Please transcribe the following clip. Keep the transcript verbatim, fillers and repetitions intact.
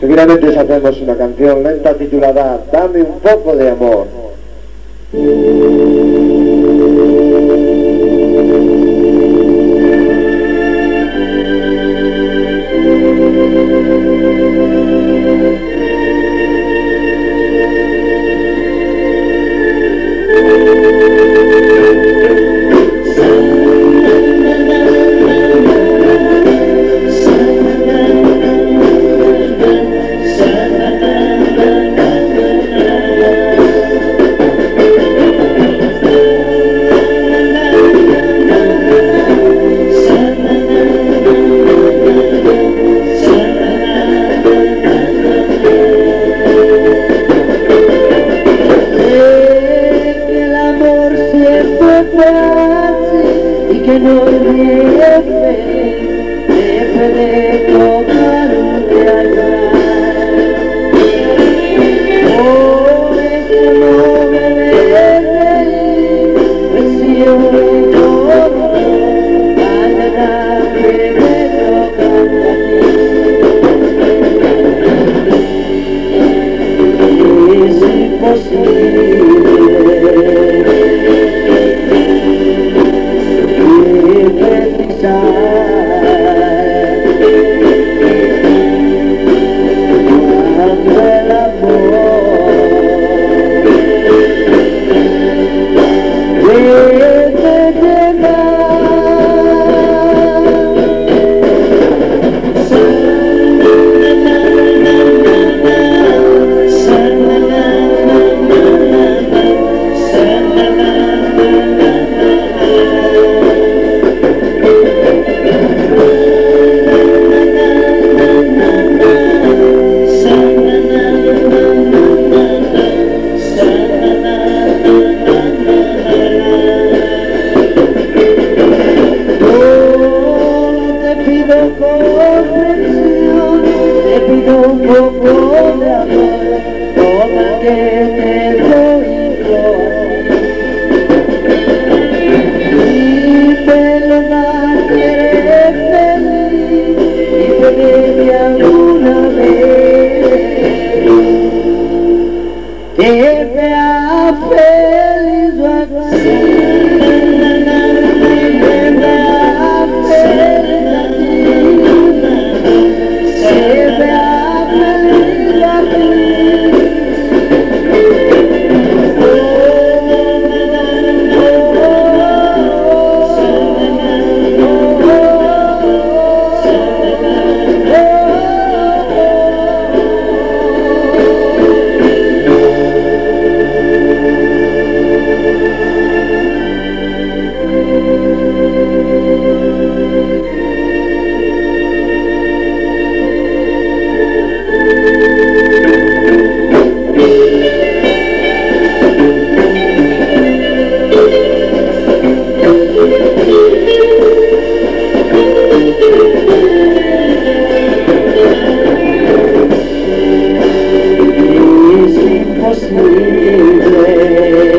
Seguidamente hacemos una canción lenta titulada Dame un poco de amor. Y que no deje, deje de tocar de llorar. Oh, es que no me deje, pues si yo me toco, mañana que me tocan a ti. Es imposible. Comprensión, te pido un poco de amor, toma que te doy yo. Y perdona que eres feliz, y pedirme alguna vez que sea feliz o así. Es imposible.